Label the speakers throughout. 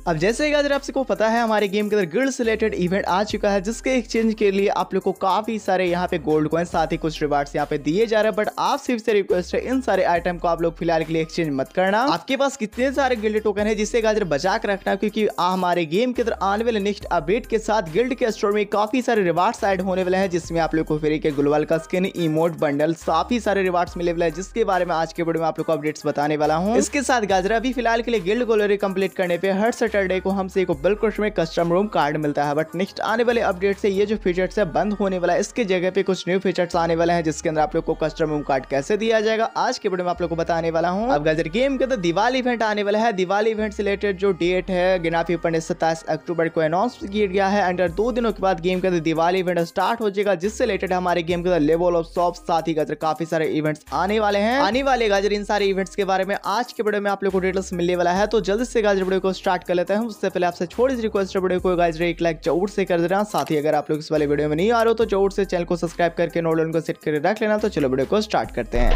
Speaker 1: अब जैसे कि अगर आपको पता है हमारे गेम के अंदर गिल्ड से रिलेटेड इवेंट आ चुका है, जिसके एक्सचेंज के लिए आप लोग को काफी सारे यहाँ पे गोल्ड कॉइन साथ ही कुछ रिवार्ड्स यहाँ पे दिए जा रहे हैं। बट आप सिर्फ से रिक्वेस्ट है इन सारे आइटम को आप लोग फिलहाल के लिए एक्सचेंज मत करना। आपके पास कितने सारे गिल्ड टोकन है जिससे गाजर बचा कर रखना, क्योंकि हमारे गेम के अंदर आने वाले नेक्स्ट अपडेट के साथ गिल्ड के स्टोर में काफी सारे रिवार्ड्स ऐड होने वाले हैं, जिसमें आप लोग को फ्री के ग्लोबल का स्किन, इमोट, बंडल, काफी सारे रिवार्ड्स मिले वाले हैं, जिसके बारे में आज के वीडियो में आप लोग को अपडेट्स बताने वाला हूं। इसके साथ गाजर अभी फिलहाल के लिए गिल्ड ग्लोरी कंप्लीट करने पे हर सैटरडे को हमसे बिल्कुल में कस्टम रूम कार्ड मिलता है। बट नेक्स्ट आने वाले अपडेट से ये जो फीचर्स है बंद होने वाला है, इसके जगह पे कुछ न्यू फीचर्स आने वाले हैं, जिसके अंदर आप लोग को कस्टम रूम कार्ड कैसे दिया जाएगा आज के वीडियो में आप लोग को बताने वाला हूं। अब गाजर गेम के अंदर दिवाली इवेंट आने वाला है। दिवाली इवेंट से रिलेटेड जो डेट है गिनाफी पर 27 अक्टूबर को अनाउंस किया गया है। अंडर 2 दिनों के बाद गेम के अंदर दिवाली इवेंट स्टार्ट हो जाएगा, जिससे रिलेटेड हमारे गेम के अंदर लेवल ऑफ शॉप साथ ही गाजर काफी सारे इवेंट्स आने वाले हैं। आने वाले गाजर इन सारे इवेंट्स के बारे में आज के वीडियो में आप लोग को डिटेल्स मिलने वाला है। तो जल्दी से गाजर वीडियो को स्टार्ट कर लेते हैं। उससे पहले आपसे छोटी सी रिक्वेस्ट वीडियो को गाइस एक लाइक जरूर से कर देना। साथ ही अगर आप लोग इस वाले वीडियो में नहीं आ रहे हो तो जरूर से चैनल को सब्सक्राइब करके नोटिफिकेशन को सेट करके रख लेना। तो चलो वीडियो को स्टार्ट करते हैं।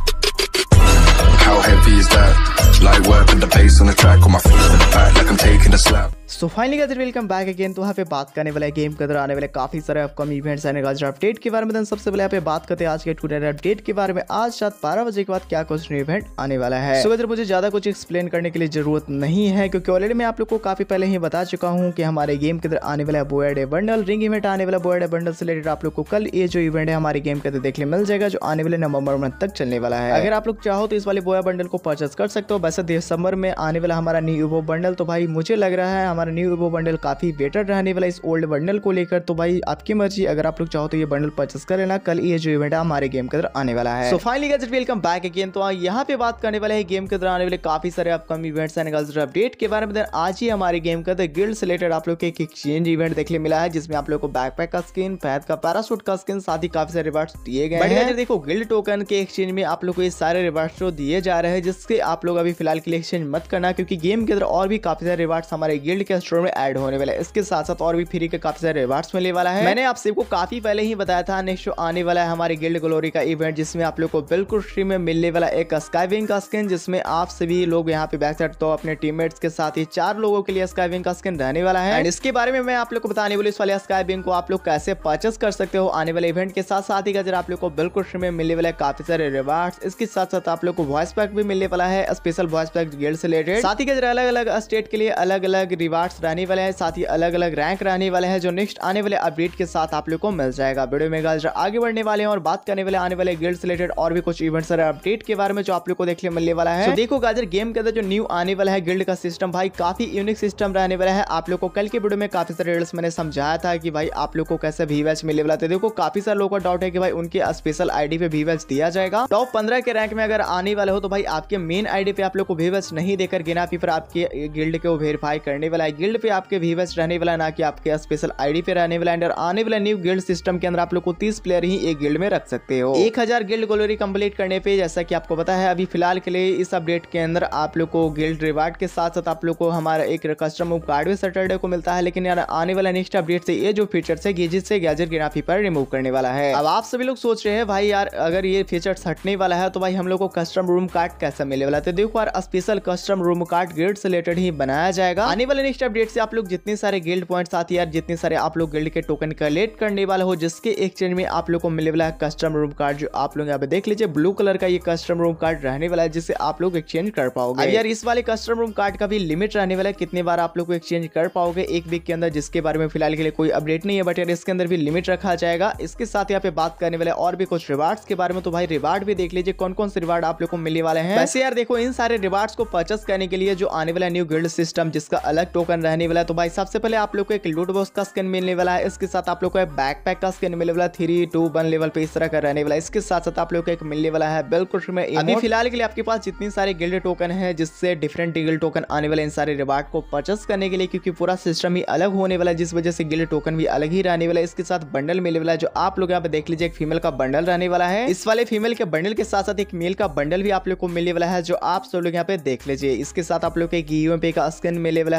Speaker 1: So finally guys welcome back again. तो यहाँ पे बात करने वाला है गेम के अंदर आने वाले काफी सारे अपकमिंग इवेंट्स आने गाइस अपडेट के बारे में। सबसे पहले यहाँ पे बात करते हैं आज के टुडे अपडेट के बारे में। आज रात 12 बजे के बाद क्या कुछ न्यू इवेंट आने वाला है। सो गाइस मुझे ज्यादा कुछ एक्सप्लेन करने के लिए जरूरत नहीं है, क्योंकि ऑलरेडी मैं आप लोग को काफी पहले ही बता चुका हूँ कि हमारे गेम के अंदर आने वाला बोया डे बंडल, रिंग इवेंट आने वाला बोया डे बंडल से रिलेटेड आप लोग को कल ये जो इवेंट है हमारे गेम के अंदर देखने मिल जाएगा, जो आने वाले नवंबर मंथ तक चलने वाला है। अगर आप लोग चाहो तो इस वाले बोया बंडल को परचेस कर सकते हो। वैसे दिसंबर में आने वाला हमारा न्यू इवो बंडल, तो भाई मुझे लग रहा है हमारा न्यू इवो बंडल काफी बेटर रहने वाला इस ओल्ड बंडल को लेकर। तो भाई आपकी मर्जी, अगर आप लोग चाहो तो ये बंडल परचेस कर लेना। कल ये जो इवेंट है हमारे गेम के अंदर आने वाला है। So finally guys welcome back again. तो यहाँ पे बात करने वाले हैं गेम के अंदर आने वाले काफी सारे अपकमिंग इवेंट्स एंड अपडेट के बारे में। आज ही हमारे गेम के अंदर गिल्ड से रिलेटेड आप लोग को एक एक्सचेंज इवेंट देखने मिला है, जिसमें आप लोग को बैकपैक का स्किन, फैद का पैराशूट का स्किन, साथ ही काफी सारे रिवार्ड्स दिए गए हैं। देखो गिल्ड टोकन के एक्सचेंज में आप लोग को ये सारे रिवार्ड्स जो दिए जा रहे हैं, जिसके आप लोग अभी फिलहाल के लिए एक्सचेंज मत करना, क्योंकि गेम के अंदर और भी काफी सारे रिवार्ड्स हमारे गिल्ड के स्टोर में ऐड होने वाले हैं। इसके साथ साथ और भी फ्री के काफी सारे रिवार्ड्स मिलने वाला है। मैंने आप सबको काफी पहले ही बताया था नेक्स्ट आने वाला है हमारे गिल्ड ग्लोरी का इवेंट, जिसमें आप लोग को बिल्कुल फ्री में मिलने वाला एक स्काईविंग का स्किन, जिसमें आप सभी लोग यहाँ पे बैक साइड तो अपने टीममेट्स के साथ ही 4 लोगों के लिए स्काईविंग का स्किन रहने वाला है। एंड इसके बारे में मैं आप लोग को बताने वाली इस वाले स्काईविंग को आप लोग कैसे परचेस कर सकते हो आने वाले इवेंट के साथ। साथ ही अगर आप लोग को बिल्कुल फ्री में मिलने वाला है काफी सारे रिवार्ड्स। इसके साथ साथ आप लोग को वॉइस पैक भी मिलने वाला है, स्पेशल वॉइस पैक गिल्ड से रिलेटेड। साथ ही अलग अलग स्टेट के लिए अलग अलग रिवार्ड्स रहने वाले हैं, साथ ही अलग अलग रैंक रहने वाले हैं, जो नेक्स्ट आने वाले अपडेट के साथ आप लोग को मिल जाएगा। वीडियो में गाइस आगे बढ़ने वाले हैं और बात करने वाले आने वाले गिल्ड से रिलेटेड और भी कुछ इवेंट्स और अपडेट के बारे में, जो आप लोग को देखने मिलने वाला है। तो देखो गाइस गेम के अंदर जो न्यू आने वाला है गिल्ड का सिस्टम, भाई काफी यूनिक सिस्टम रहने वाला है। आप लोग को कल के वीडियो में काफी सारे रिजल्ट्स मैंने समझाया था कि भाई आप लोग को कैसे वीवैच मिलने वाला था। देखो काफी सारे लोगों का डाउट है कि भाई उनके स्पेशल आईडी पे वीवैच दिया जाएगा। टॉप 15 के रैंक में अगर आने वाले हो तो भाई आपके मेन आईडी पे आप लोग को वीवैच नहीं देकर गिनापी पर आपके गिल्ड को वेरीफाई करने वाला है। गिल्ड पे आपके वीवैच रहने वाला, ना कि आपके स्पेशल आईडी पे रहने वाला। अंदर आने वाला न्यू गिल्ड सिस्टम के अंदर आप लोग को 30 प्लेयर ही एक गिल्ड में रख सकते हो। 1000 गिल्ड ग्लोरी कंप्लीट करने पे, जैसा कि आपको पता है अभी फिलहाल के लिए इस अपडेट के अंदर आप लोग को गिल्ड रिवार्ड के साथ साथ आप लोग को हमारा एक कस्टम मूव कार्ड भी सैटरडे को मिलता है। लेकिन यार आने वाला नेक्स्ट अपडेट से ये जो फीचर्स है गेजेट से गैजेट गिनाफी पर रिमूव करने वाला है। अब आप सभी लोग सोच रहे हैं भाई यार अगर ये फीचर्स हटने वाला है तो भाई हम लोग को कस्टम रूम कार्ड कैसे मिलने वाला है। तो देखो यार special custom room card guild से रिलेटेड ही बनाया जाएगा। आने वाले नेक्स्ट अपडेट से आप लोग जितने सारे गिल्ड पॉइंट्स आती है यार, जितने सारे आप लोग गिल्ड के टोकन कलेक्ट करने वाले हो, जिसके एक्सचेंज में आप लोग को मिलने वाला है कस्टम रूम कार्ड, जो आप लोग यहाँ पे देख लीजिए ब्लू कलर का ये कस्टम रूम कार्ड रहने वाला है, जिससे आप लोग एक्सचेंज कर पाओगे। यार इस वाले कस्टम रूम कार्ड का भी लिमिट रहने वाला है, कितने बार आप लोग को एक्सचेंज कर पाओगे एक वीक के अंदर, जिसके बारे में फिलहाल के लिए कोई अपडेट नहीं है। बट यार इसके अंदर भी लिमिट रखा जाएगा। इसके साथ यहाँ पे बात करने वाले और भी कुछ रिवार्ड्स के बारे में। तो भाई रिवार्ड भी देख लीजिए कौन कौन से रिवार्ड आप लोग को मिलने वाले हैं। वैसे यार देखो इन सारे रिवार्ड्स को परचेस करने के लिए जो आने वाला न्यू गिल्ड सिस्टम, जिसका अलग टोकन रहने वाला है, तो भाई सबसे पहले आप लोग को एक लूट बॉक्स का स्किन मिलने वाला है। इसके साथ आप लोग को एक बैकपैक का स्किन मिलने वाला 3, 2, 1 लेवल पे इस तरह का रहने वाला है। इसके साथ साथ आप लोग को एक मिलने वाला है बिल्कुल में अभी फिलहाल के लिए आपके पास जितनी सारे गिल्ड टोकन है, जिससे डिफरेंट गिल्ड टोकन आने वाले इन सारे रिवार्ड को परचेस करने के लिए, क्योंकि पूरा सिस्टम ही अलग होने वाला है, जिस वजह से गिल्ड टोकन भी अलग ही रहने वाला है। इसके साथ बंडल मिलने वाला है, जो आप लोग यहाँ पे देख लीजिए एक फीमेल का बंडल रहने वाला है। इस वाले फीमेल के बंडल के साथ साथ एक मेल का बंडल भी आप लोग को मिलने वाला है, जो आप सब लोग यहाँ पे देख लीजिए। इसके साथ आप लोग को एक यूएमपी का स्किन मिलने वाला है, साथ ही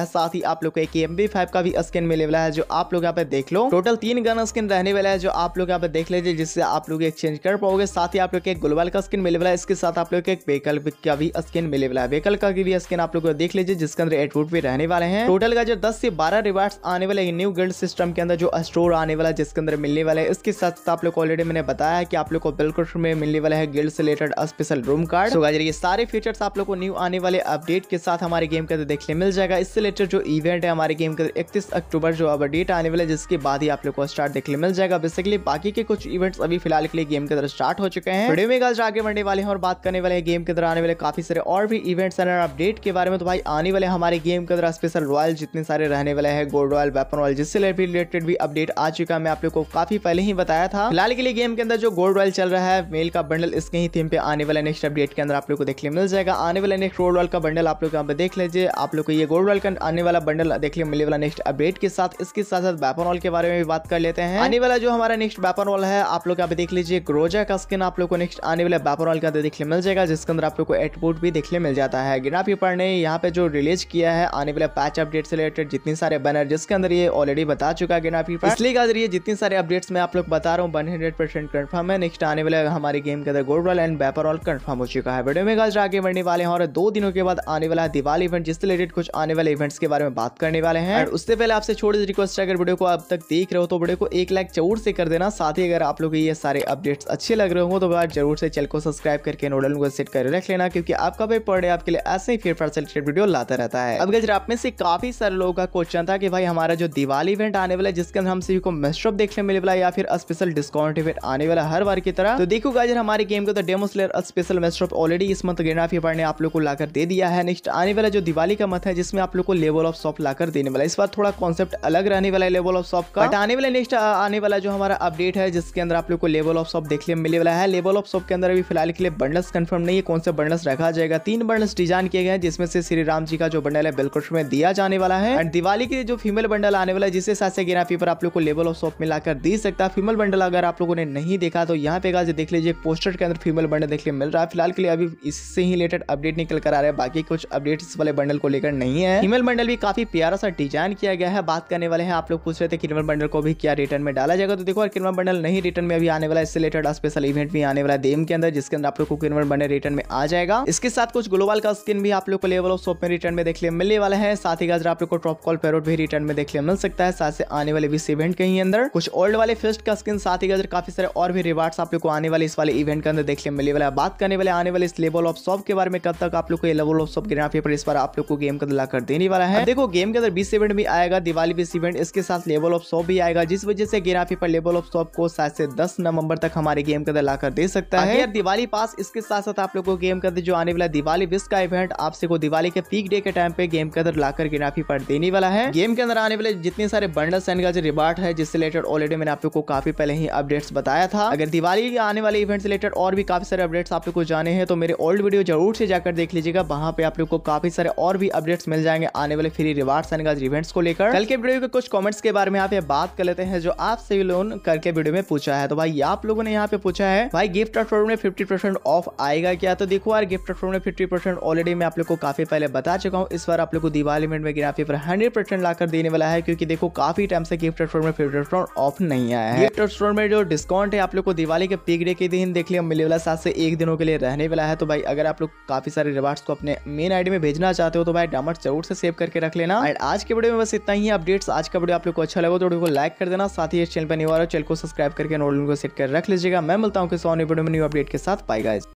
Speaker 1: आप लोग को एक MP5 का भी स्किन मिले वाला है, जो आप लोग यहाँ पे देख लो। टोटल 3 गन स्किन रहने वाला है, जो आप लोग यहाँ पे देख लीजिए, जिससे आप लोग एक्सचेंज कर पाओगे। साथ ही आप लोग के एक ग्लोबल का स्किन मिले वाला है, इसके साथ आप लोग के एक व्हीकल का भी स्किन मिले वाला है। व्हीकल का भी स्किन आप लोग को देख लीजिए, जिसके अंदर एट्रिब्यूट भी रहने वाले हैं। टोटल का जो 10 से 12 रिवार्ड्स आने वाले न्यू गिल्ड सिस्टम के अंदर जो स्टोर आने वाला है, जिसके अंदर मिलने वाले हैं। इसके साथ आप लोग ऑलरेडी मैंने बताया है कि आप लोग को बिल्कुल में मिलने वाला है गिल्ड से रिलेटेड स्पेशल रूम कार्ड। तो गाइस ये सारे फीचर्स आप लोग को न्यू आने वाले अपडेट के साथ हमारे गेम के अंदर देखने मिल जाएगा। इससे रिलेटेड जो इवेंट है हमारे गेम के 31 अक्टूबर जो अपडेट आने वाला है, जिसके बाद ही आप लोग को स्टार्ट देखने मिल जाएगा। बेसिकली बाकी के कुछ इवेंट्स अभी फिलहाल के लिए गेम के अंदर स्टार्ट हो चुके हैं। वीडियो में गाइस आगे बढ़ने वाले हैं और बात करने वाले हैं गेम के अंदर आने वाले काफी सारे और भी इवेंट्स और अपडेट के बारे में। तो भाई आने वाले हमारे गेम के अंदर स्पेशल रॉयल जितने सारे रहने वाले हैं, गोल्ड रॉयल, वेपन रॉयल, जिससे रिलेटेड भी अपडेट आ चुका है। मैं आप लोग को काफी पहले ही बताया था। फिलहाल के लिए गेम के अंदर जो गोल्ड रॉयल चल रहा है मेल का बंडल, इसके ही थीम पे आने वाला नेक्स्ट अपडेट के अंदर आप लोग को देखने मिल जाएगा। आने वाला नेक्स्ट गोल्ड रॉयल का बंडल आप लोग यहाँ पे देख लीजिए। आप लोग को ये गोल्ड रॉयल का आने वाला बंडल देखने मिलने वाला नेक्स्ट अपडेट के साथ। इसके साथ साथ वेपन रॉयल के बारे में भी बात कर लेते हैं। आने वाला जो हमारा नेक्स्ट वेपन रॉयल है, आप लोग यहाँ पे देख लीजिए, ग्रोजा का स्किन आप लोग को नेक्स्ट आने वाले वेपन रॉयल के अंदर देखने मिल जाएगा, जिसके अंदर आप लोग को एट्रिब्यूट भी देखने मिल जाता है। गिना पीपर ने यहाँ पे जो रिलीज किया है आने वाले पैच अपडेट से रिलेटेड जितने सारे बैनर, जिसके अंदर ये ऑलरेडी बता चुका है गिना पीपर, इसलिए ये जितने सारे अपडेट्स मैं आप लोग बता रहा हूँ 100% कंफर्म है। नेक्स्ट आने वाले हमारे गेम के अंदर gold royal and weapon royal confirm हो चुका है। वीडियो में गाइस आगे बढ़ने वाले हैं और 2 दिनों के बाद आने वाला दिवाली इवेंट, जिससे रिलेटेड कुछ आने वाले इवेंट्स के बारे में बात करने वाले हैं। और उससे पहले आपसे छोटी सी रिक्वेस्ट है, अगर वीडियो को अब तक देख रहे हो तो वीडियो को 1 लाइक जरूर से कर देना। साथ ही अगर आप लोग ये सारे अपडेट्स अच्छे लग रहे हो तो जरूर से चैनल को सब्सक्राइब करके नोटिफिकेशन को सेट कर रख लेना, क्योंकि आपका भी पर डे आपके लिए ऐसे ही फ्री फायर से रिलेटेड वीडियो लाता रहता है। अब गाइस आप में से काफी सारे लोगों का क्वेश्चन था कि भाई हमारा जो दिवाली इवेंट आने वाला है, जिसके अंदर हम सभी को मेस्ट्रॉप देखने मिले वाला या फिर स्पेशल डिस्काउंट इवेंट आने वाला हर बार की तरह। तो देखो गाइस हमारे गेम को तो डेमो स्लेयर स्पेशल मेस्ट्रॉप ऑलरेडी इस मंथ गिना पीपर ने आप लोग को लाकर दे दिया है। नेक्स्ट आने वाला जो दिवाली का मंथ है, जिसमें आप लोग को लेवल ऑफ शॉप लाकर देने वाला है। इस बार थोड़ा कॉन्सेप्ट अलग रहने वाला है लेवल ऑफ शॉप का। बट आने वाला नेक्स्ट आने वाला जो हमारा अपडेट है, जिसके अंदर आप लोग को लेवल ऑफ शॉप देखने मिले वाला है। लेवल ऑफ शॉप के अंदर अभी फिलहाल के लिए बंडल्स कंफर्म नहीं है, कौन से बंडल्स रखा जाएगा। 3 बंडल्स डिजाइन किए गए हैं, जिसमें से श्री राम जी का जो बंडल है बिल्कुल में दिया जाने वाला है। एंड दिवाली के जो फीमेल बंडल आने वाला है, जिससे साथ से गिना पीपर आप लोग को लेवल ऑफ शॉप में लाकर दे सकता है। फीमेल बंडल अगर आप लोगों ने नहीं देखा तो यहाँ पे गाइस देख लीजिए, पोस्टर के अंदर फीमेल बंडल देखने मिल रहा है। फिलहाल के लिए अभी इससे ही रिलेटेड अपडेट निकल कर आ रहा है, बाकी कुछ अपडेट इस वाले बंडल को लेकर नहीं है। फीमेल बंडल भी काफी प्यारा सा डिजाइन किया गया है। बात करने वाले हैं, आप लोग पूछ रहे थे फीमेल बंडल को भी क्या रिटर्न में डाला जाएगा। तो देखो फीमेल बंडल नहीं रिटर्न में अभी आने वाला है, इससे रिलेटेड स्पेशल इवेंट भी आने वाला है गेम के अंदर, जिसके अंदर आप लोग को फीमेल बंडल रिटर्न में आ जाएगा। इसके साथ कुछ ग्लोबल का स्किन भी आप लोग को लेवल ऑफ शॉप में रिटर्न में देखने मिलने वाला है। साथ ही गाइस आप लोग को टॉप कॉल पैरोट भी रिटर्न में देखने मिल सकता है। साथ से आने वाले भी इवेंट के ही अंदर कुछ ओल्ड वाले फेस्ट का स्किन, साथ ही गाइस काफी सारे और भी रिवार्ड्स आप लोग को आने वाले इस वाले इवेंट के अंदर देखने मिलने वाला है। बात करने वाले आने वाले इस लेवल ऑफ शॉप के बारे में, कब तक आप लोग को ये लेवल ऑफ शॉप गिना पीपर इस बार आप लोग को गेम के अंदर लाकर देने वाला है। देखो गेम के अंदर 20 इवेंट भी आएगा, दिवाली 20 इवेंट, इसके साथ लेवल ऑफ शॉप भी आएगा, जिस वजह से गिना पीपर लेवल ऑफ शॉप को 7 से 10 नवंबर तक हमारे गेम के अंदर लाकर दे सकता है। यार दिवाली पास, इसके साथ साथ आप लोग को गेम के अंदर जो आने वाला दिवाली 20 का इवेंट आपसे को दिवाली के पीक डे के टाइम पे गेम के अंदर लाकर गिना पीपर देने वाला है। गेम के अंदर आने वाले जितने सारे बंडल्स एंड का जो रिवार्ड है, जिससे रिलेटेड ऑलरेडी मैंने आप लोग को काफी पहले ही अपडेट्स बताया था। अगर दिवाली के आने वाले इवेंट से रिलेटेड और भी काफी सारे अपडेट्स आप लोग को जाने हैं तो मेरे ओल्ड वीडियो जरूर से जाकर देख लीजिएगा, वहां पे आप लोग को काफी सारे और भी अपडेट्स मिल जाएंगे आने वाले फ्री रिवार्ड्स एंड इवेंट्स को लेकर। कल के वीडियो के कुछ कमेंट्स के बारे में यहाँ पे बात कर लेते हैं, जो आप सभी लोगों कल के वीडियो में पूछा है। तो भाई आप लोगों ने यहाँ पे पूछा है भाई गिफ्ट स्टोर में 50% ऑफ आएगा क्या। तो देखो यार गिफ्ट स्टोर में 50% ऑलरेडी मैं आप लोग को काफी पहले बता चुका हूँ। इस बार आप लोग को दिवाली इवेंट में गिना पीपर 100% लाकर देने वाला है, क्योंकि देखो काफी टाइम से गिफ्ट स्टोर में 50% ऑफ नहीं आया है। गिफ्ट स्टोर में जो डिस्काउंट है आप लोग को दिवाली के पीक डे के दिन देख लिया मिलने वाला, 7 से 1 दिनों के लिए रहने वाला है। तो भाई अगर आप लोग काफी सारे रिवार्ड्स को अपने मेन आईडी में भेजना चाहते हो तो भाई डायमंड जरूर से सेव करके रख लेना। एंड आज के वीडियो में बस इतना ही अपडेट्स। आज का वीडियो आप लोग को अच्छा लगा तो वीडियो को लाइक कर देना, साथ ही इस चैनल पर न्यू आ रहा है चैनल को सब्सक्राइब करके नोटिफिकेशन को सेट कर रख लीजिएगा। मैं मिलता हूँ किसी और वीडियो में न्यू अपडेट के साथ। Bye guys.